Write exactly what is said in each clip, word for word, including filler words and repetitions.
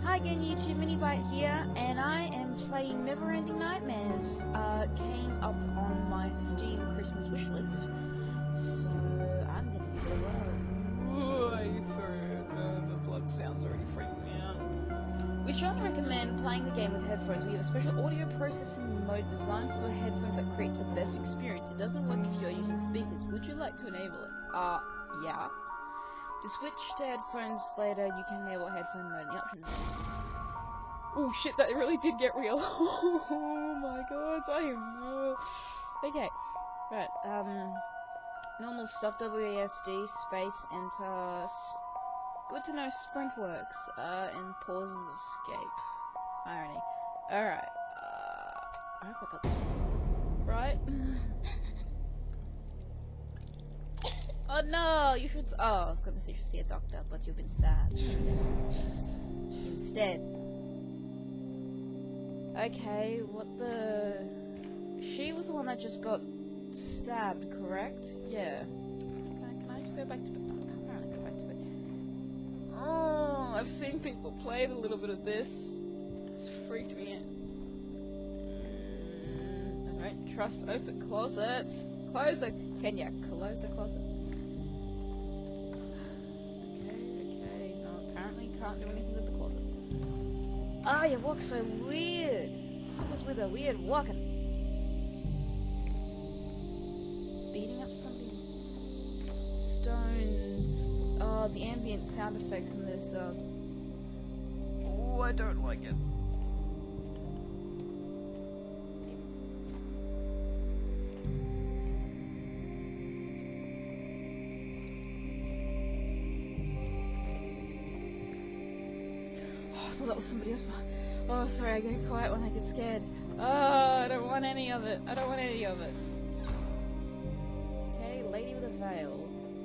Hi again, YouTube, Minibite here, and I am playing Neverending Nightmares. Uh, came up on my Steam Christmas wishlist, so I'm gonna give it a go. Wait for it. Uh, the blood sounds already freaking me out. We strongly recommend playing the game with headphones. We have a special audio processing mode designed for headphones that creates the best experience. It doesn't work if you're using speakers. Would you like to enable it? Uh, yeah. To switch to headphones later, you can enable headphone mode in the options. Oh shit, that really did get real. Oh my god, I am... Uh... Okay, right, um... normal stuff, W A S D, space, enter... Sp Good to know sprint works, uh, and pause escape. Irony. Alright, uh... I hope I got this right. Oh no, you should. Oh, I was gonna say you should see a doctor, but you've been stabbed instead. Instead. Okay, what the. She was the one that just got stabbed, correct? Yeah. Can I, can I just go back to bed? I can't apparently go back to bed. Oh, I've seen people play a little bit of this. It's freaked me out. Mm, I don't trust open closets. Close the. Can you close the closet? Can't do anything with the closet. Ah, oh, you walk so weird. What's with a weird walking? Beating up somebody. Stones. Oh, the ambient sound effects in this. Uh... Oh, I don't like it. That was somebody else. Oh, sorry, I get quiet when I get scared. Oh, I don't want any of it. I don't want any of it. Okay, lady with a veil.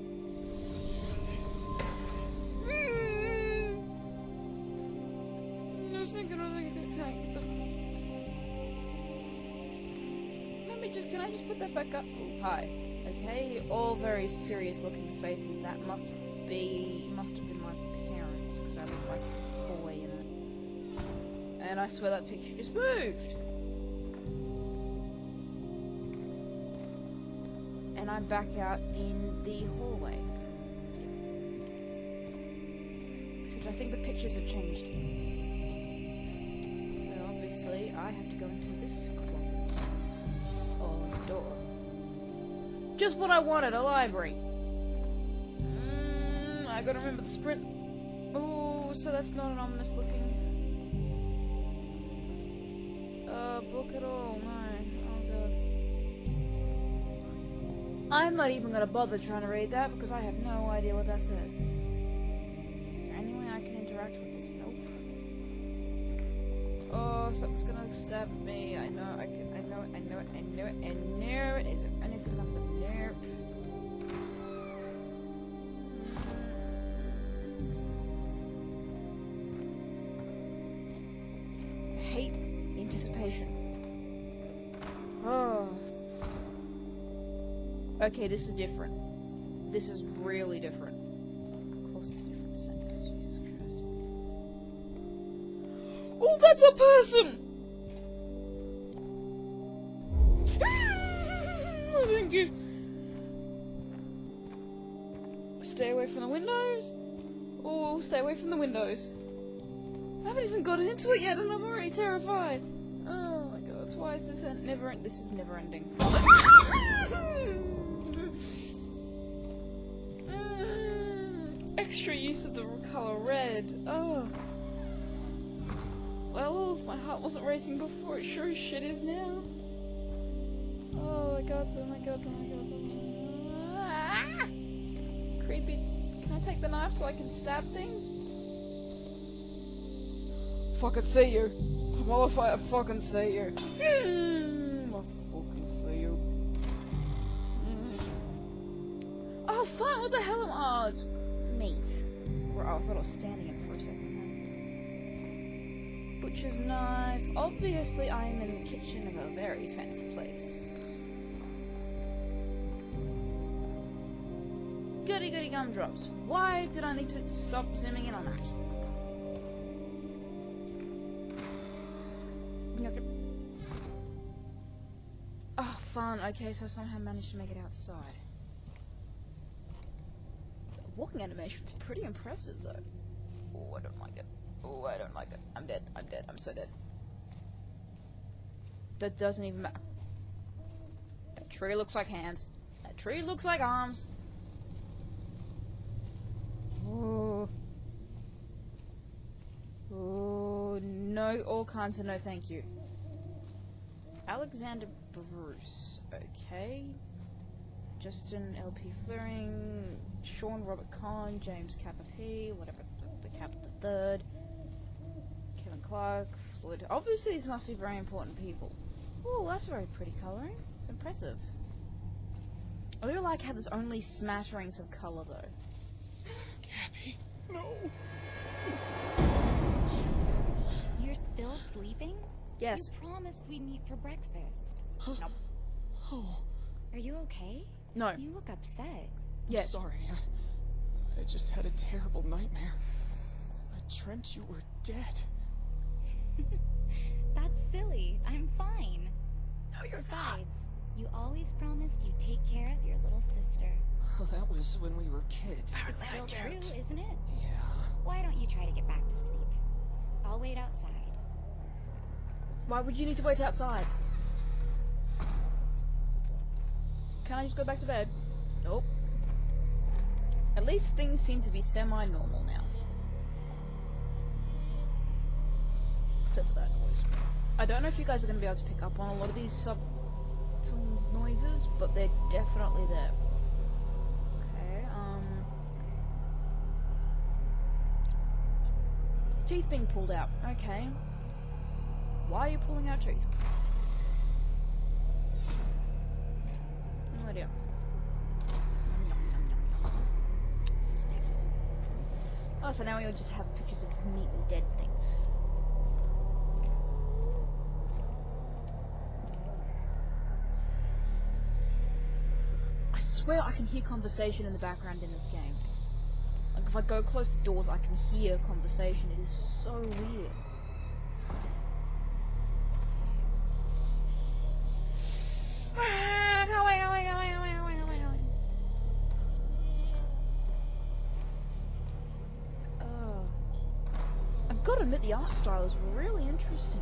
Let me just, can I just put that back up? Oh, hi. Okay, all very serious looking faces. That must be, must have been my parents, because I look like a boy in it. And I swear that picture just moved. And I'm back out in the hallway. Except I think the pictures have changed. So obviously I have to go into this closet. Or door. Just what I wanted, a library. Mm, I gotta remember the sprint. Oh, so that's not an ominous looking book at all, no. Oh god. I'm not even gonna bother trying to read that because I have no idea what that says. Is there any way I can interact with this? Nope. Oh, something's gonna stab me. I know, I can, I know it, I know it, I know it, I know it. Is there anything up the nerve? I hate anticipation. Oh. Okay, this is different. This is really different. Of course it's different. Jesus Christ. Oh, that's a person! Thank you. Stay away from the windows. Oh, stay away from the windows. I haven't even gotten into it yet and I'm already terrified. Oh my god, why is this never end? This is never ending. mm, extra use of the colour red. Oh. Well, if my heart wasn't racing before, it sure as shit is now. Oh my god, oh my god, oh my god, oh my god. Ah! Creepy. Can I take the knife so I can stab things? Fucking see you. I'm all if I fucking see you. Mm, I fucking see you. Mm. Oh, fuck, what the hell am I? Oh, it's meat. Oh, I thought I was standing in it for a second. Butcher's knife. Obviously, I am in the kitchen of a very fancy place. Goody goody gumdrops. Why did I need to stop zooming in on that? You have to... Oh, fun. Okay, so I somehow managed to make it outside. Walking animation's pretty impressive, though. Oh, I don't like it. Oh, I don't like it. I'm dead. I'm dead. I'm so dead. That doesn't even matter. That tree looks like hands. That tree looks like arms. Oh. Oh, no, all kinds of no thank you. Alexander Bruce. Okay. Justin L P Fluring, Sean Robert Conn, James Kappa P, whatever, the Kappa the Third, Kevin Clark, Floyd. Obviously, these must be very important people. Oh, that's very pretty colouring. It's impressive. I do like how there's only smatterings of colour, though. Gabby, no. You're still sleeping? Yes. You promised we'd meet for breakfast. Huh? Nope. Oh. Are you okay? No. You look upset. Yes. Sorry. I, I just had a terrible nightmare. I dreamt you were dead. That's silly. I'm fine. No, you're Besides, you always promised you'd take care of your little sister. Well, that was when we were kids. It's still true, isn't it? Yeah. Why don't you try to get back to sleep? I'll wait outside. Why would you need to wait outside? Can I just go back to bed? Nope. At least things seem to be semi-normal now. Except for that noise. I don't know if you guys are going to be able to pick up on a lot of these subtle noises, but they're definitely there. Okay, um... teeth being pulled out. Okay. Why are you pulling out teeth? No idea. Nom, nom, nom, nom, nom. Sniff. Oh, so now we all just have pictures of meat and dead things. I swear I can hear conversation in the background in this game. Like if I go close to doors, I can hear conversation. It is so weird. Oh. I've got to admit, the art style is really interesting.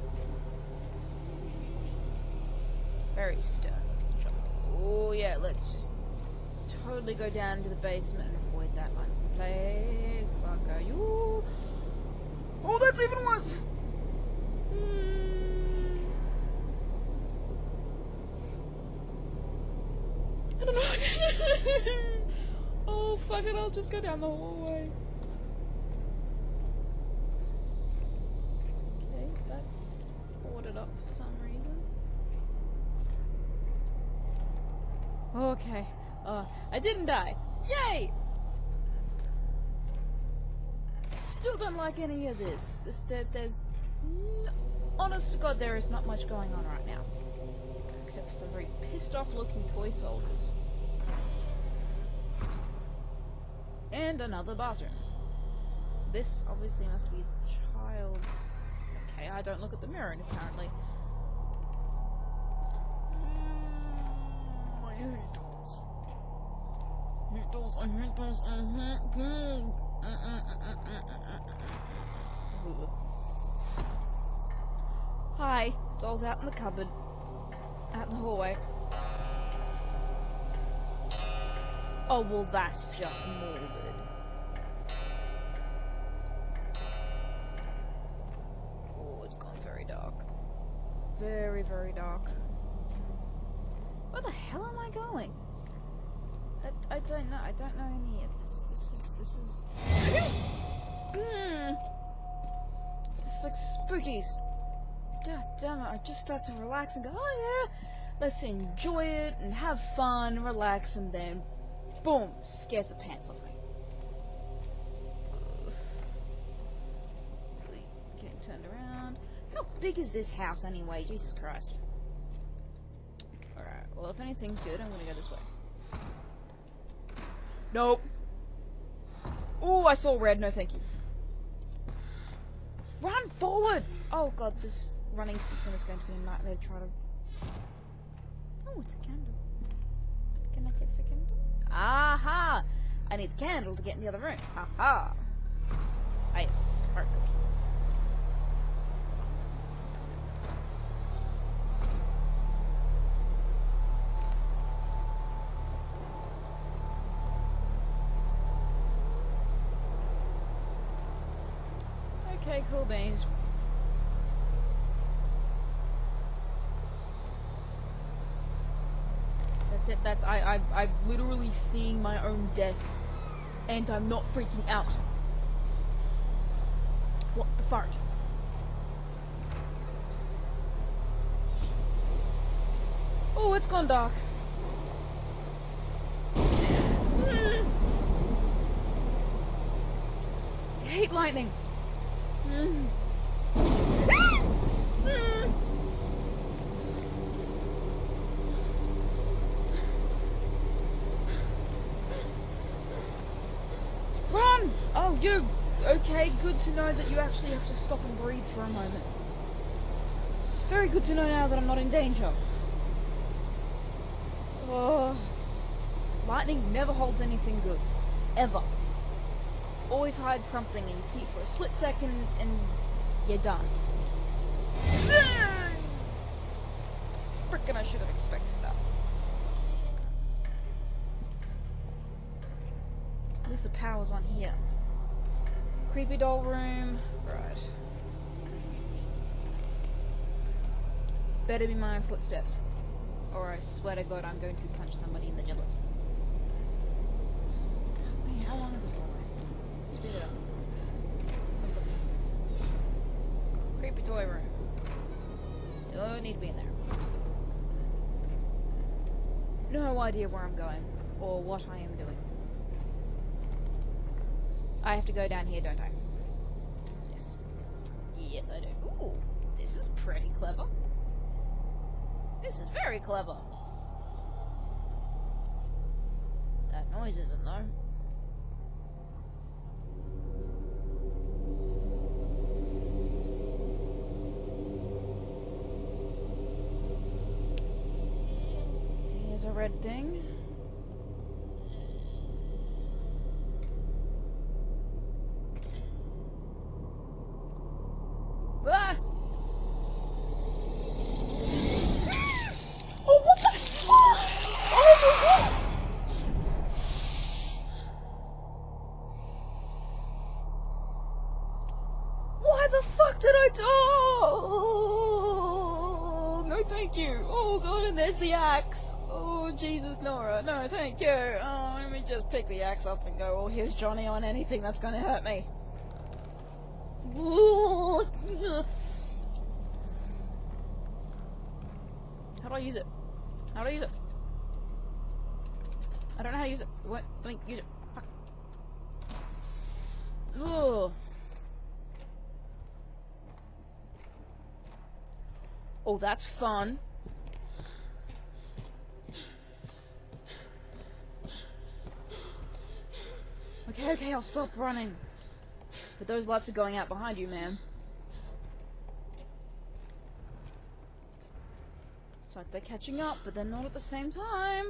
Very stern looking shot. Oh yeah, let's just totally go down to the basement and avoid that line of plague. Fuck are you? Oh, that's even worse! Hmm. I don't know. Oh, fuck it, I'll just go down the hallway. Okay, that's boarded up for some reason. Okay. Uh, I didn't die. Yay! Still don't like any of this. This, there, there's... No, honest to God, there is not much going on right now. Except for some very pissed off looking toy soldiers. And another bathroom. This obviously must be a child's... Okay, I don't look at the mirror apparently. Mm, I hate dolls. I hate dolls, I hate dolls, I hate dolls. Hi, doll's out in the cupboard. Out in the hallway. Oh, well, that's just morbid. Oh, it's gone very dark. Very, very dark. Where the hell am I going? I, I don't know. I don't know any of this. This is... This is... mm. It's like spookies. God damn it, I just start to relax and go, oh yeah, let's enjoy it and have fun, relax, and then, boom, scares the pants off me. Ugh. Really getting turned around. How big is this house anyway? Jesus Christ. Alright, well if anything's good, I'm gonna go this way. Nope. Ooh, I saw red, no thank you. Run forward! Oh god, this... running system is going to be a nightmare to try to... Oh, it's a candle. Can I take the candle? Aha! I need the candle to get in the other room. Aha! Ice. Heart cookie. Okay, cool beans. That's it. That's I. I've. I'm literally seeing my own death, and I'm not freaking out. What the fart? Oh, it's gone dark. I hate lightning. Run! Oh, you. Okay, good to know that you actually have to stop and breathe for a moment. Very good to know now that I'm not in danger. Oh. Lightning never holds anything good. Ever. Always hides something and you see it for a split second and you're done. Frickin' I should have expected that. At least the power's on here. Creepy doll room. Right. Better be my own footsteps. Or I swear to God I'm going to punch somebody in the giblets. Wait, how long is this hallway? Speed it up. Creepy toy room. Don't need to be in there. No idea where I'm going. Or what I am doing. I have to go down here, don't I? Yes. Yes, I do. Ooh, this is pretty clever. This is very clever. That noise isn't though. Here's a red thing. Ah! Oh, what the fuck? Oh my God! Why the fuck did I do? Oh, no, thank you. Oh God, and there's the axe. Oh Jesus, Nora, no, thank you. Oh, let me just pick the axe up and go. Oh, here's Johnny on anything that's gonna hurt me. How do I use it? How do I use it? I don't know how to use it. What? Let me use it. Fuck. Ugh. Oh, that's fun. Okay, okay, I'll stop running. But those lights are going out behind you, man. It's like they're catching up, but they're not at the same time.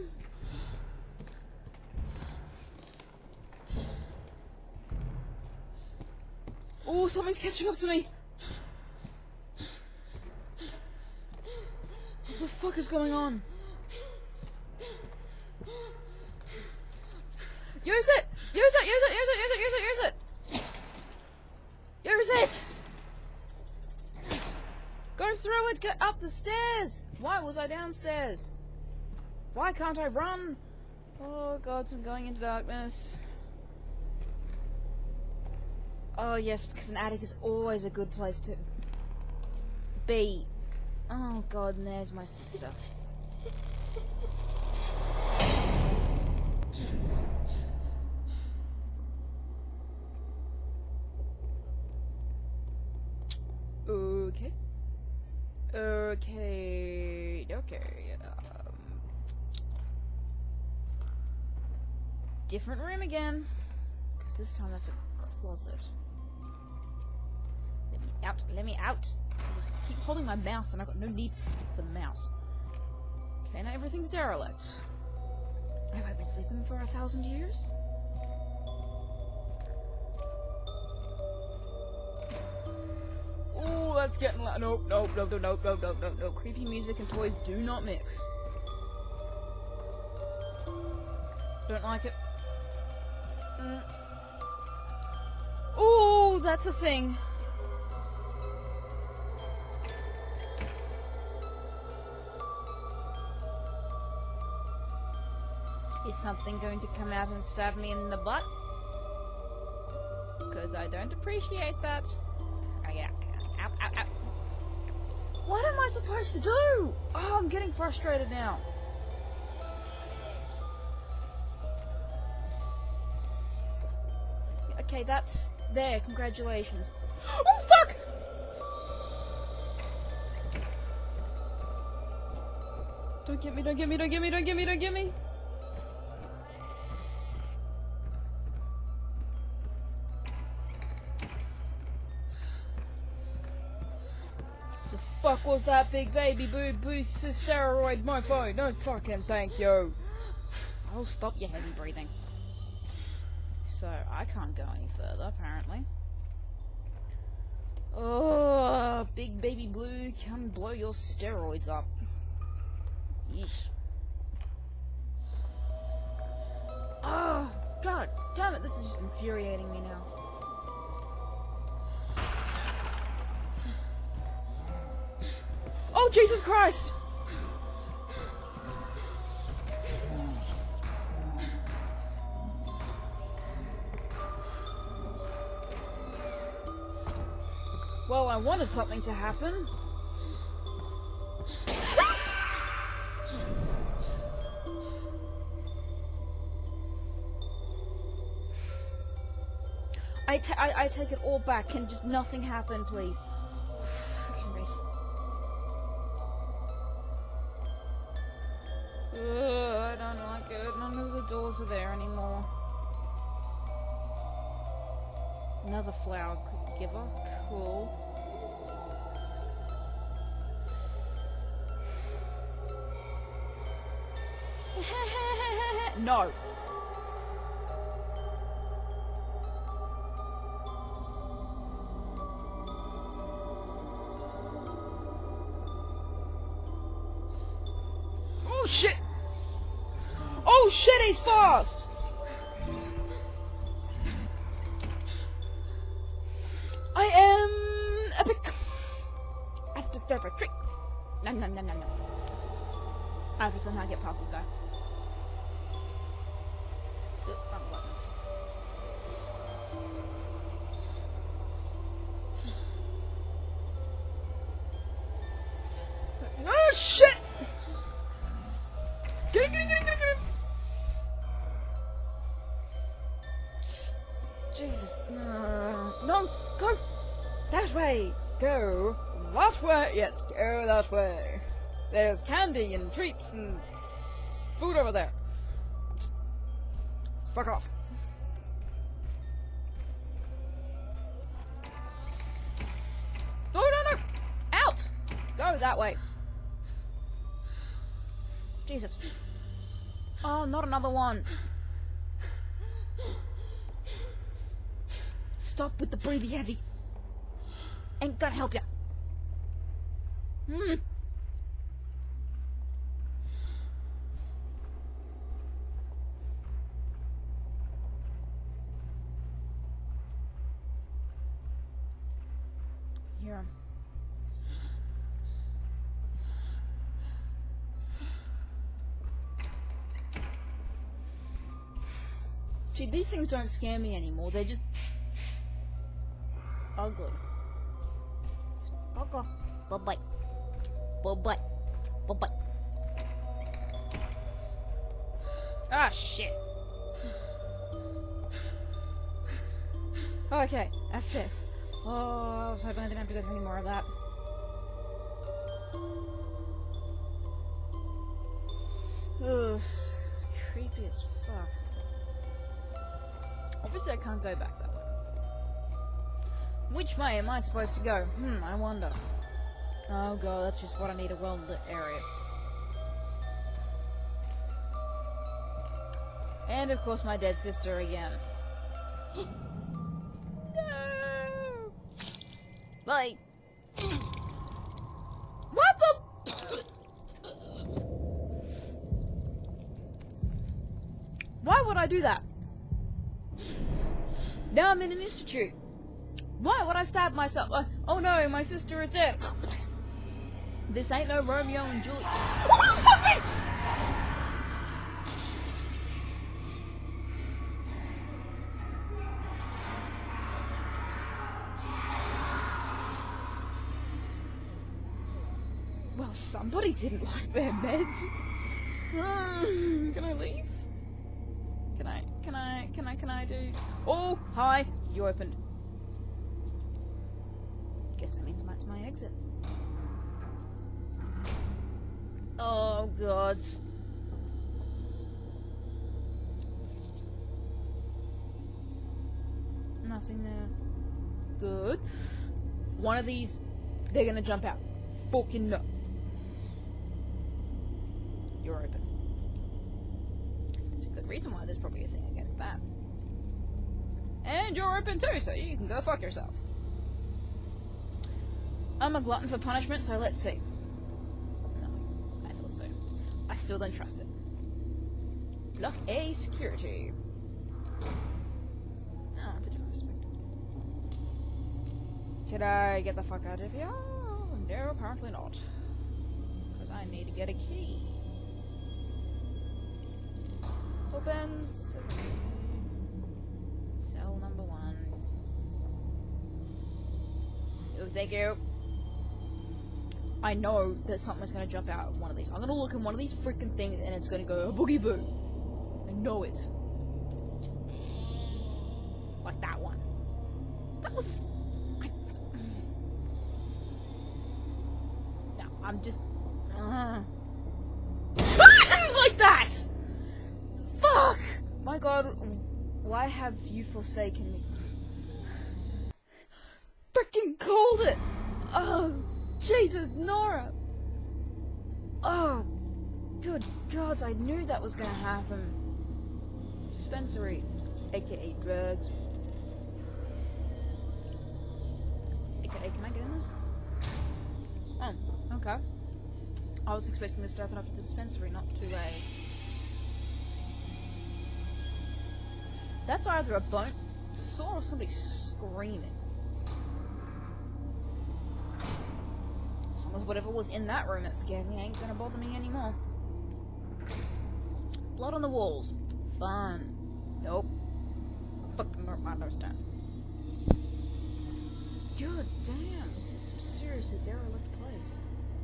Oh, something's catching up to me. What the fuck is going on? Use it! Use it! Use it! Use it! Use it! Use it! Use it! Use it! Go through it! Get up the stairs! Why was I downstairs? Why can't I run? Oh God, I'm going into darkness. Oh yes, because an attic is always a good place to be. Oh God, and there's my sister. Okay. Okay. Okay. Um, different room again. Because this time that's a closet. Let me out. Let me out. I just keep holding my mouse and I've got no need for the mouse. Okay, now everything's derelict. Have I been sleeping for a thousand years? Oh, that's getting loud. Nope, nope, nope, nope, nope, nope, nope, nope, nope. Creepy music and toys do not mix. Don't like it. Mm. Oh, that's a thing. Is something going to come out and stab me in the butt? Because I don't appreciate that. Oh, yeah. Ow, ow, ow. What am I supposed to do? Oh, I'm getting frustrated now. Okay, that's there. Congratulations. Oh, fuck! Don't get me, don't get me, don't get me, don't get me, don't get me. The fuck was that big baby boo boost steroid mofo? No fucking thank you. I'll stop your heavy breathing. So, I can't go any further, apparently. Oh, big baby blue, come blow your steroids up. Yeesh. Oh, god damn it, this is just infuriating me now. Oh, Jesus Christ! Well, I wanted something to happen. I, ta I, I take it all back. Can just nothing happen, please? Ugh, I don't like it. None of the doors are there anymore. Another flower giver. Cool. No. Oh shit! Oh shit, he's fast! I am epic. I have to throw a trick. No, no, no, no, no. I have to somehow get past this guy. Oop, wrong button. Oh shit! Get him, get him, get him, get him, get him! Jesus. Uh, no, go that way. Go that way. Yes, go that way. There's candy and treats and food over there. Just fuck off. No, no, no! Out! Go that way. Jesus. Oh, not another one. Stop with the breathy heavy. Ain't gonna help ya. Hmm. Hear him. See, these things don't scare me anymore. They're just ugly. Ugly. Bye-bye. Bye-bye. Bye-bye. Ah, shit. Okay, that's safe. Oh, I was hoping I didn't have to go through any more of that. Ugh. Creepy as fuck. Obviously I can't go back that way. Which way am I supposed to go? Hmm, I wonder. Oh god, that's just what I need, a well-lit area. And of course my dead sister again. No! Like... What the... Why would I do that? Now I'm in an institute. Why would I stab myself? Uh, oh no, my sister is dead. This ain't no Romeo and Juliet. Oh, fuck me! Well, somebody didn't like their meds. Uh, can I leave? Can I, can I, can I, can I do... Oh, hi! You opened. Guess that means that's my exit. Oh, God. Nothing there. Good. One of these, they're gonna jump out. Fucking no. You're open. That's a good reason why there's probably a thing against that. And you're open too, so you can go fuck yourself. I'm a glutton for punishment, so let's see. No, I thought so. I still don't trust it. Block A security. Oh, that's a different perspective. Should I get the fuck out of here? No, apparently not. Because I need to get a key. Opens. Cell number one. Oh, thank you. I know that something's gonna jump out of one of these. I'm gonna look in one of these freaking things and it's gonna go boogie boo. I know it. Like that one. That was... I... No, I'm just... Uh... like that! Fuck! My god, why have you forsaken me? Freaking called it! Oh, Jesus, Nora! Oh, good gods, I knew that was gonna happen. Dispensary, aka drugs. A K A, can I get in there? Oh, okay. I was expecting this to open up to the dispensary, not to a... That's either a bone saw or somebody screaming. As long as whatever was in that room that scared me ain't gonna bother me anymore. Blood on the walls. Fun. Nope. Fucking don't understand. God damn, this is some seriously derelict place.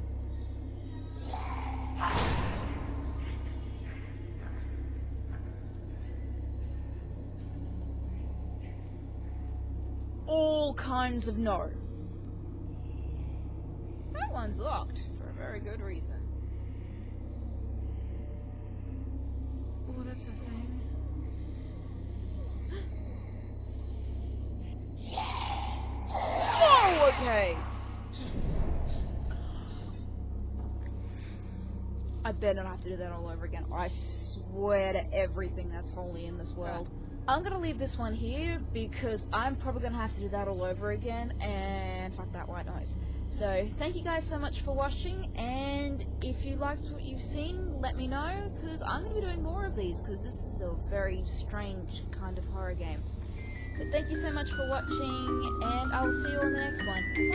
All kinds of no. That one's locked for a very good reason. Oh, that's a thing. Oh, okay. I better not have to do that all over again. I swear to everything that's holy in this world. I'm gonna leave this one here because I'm probably gonna have to do that all over again, and fuck that white noise. So, thank you guys so much for watching, and if you liked what you've seen, let me know, because I'm gonna be doing more of these, because this is a very strange kind of horror game. But thank you so much for watching, and I will see you on the next one.